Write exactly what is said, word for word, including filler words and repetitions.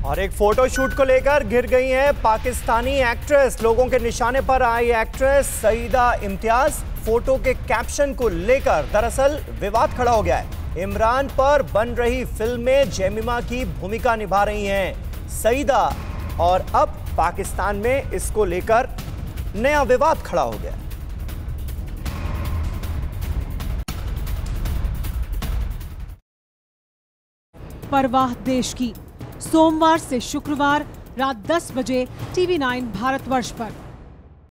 और एक फोटोशूट को लेकर घिर गई हैं पाकिस्तानी एक्ट्रेस। लोगों के निशाने पर आई एक्ट्रेस सईदा इम्तियाज। फोटो के कैप्शन को लेकर दरअसल विवाद खड़ा हो गया है। इमरान पर बन रही फिल्म में जेमिमा की भूमिका निभा रही हैं सईदा, और अब पाकिस्तान में इसको लेकर नया विवाद खड़ा हो गया। परवाह देश की, सोमवार से शुक्रवार रात दस बजे टीवी नाइन भारतवर्ष पर।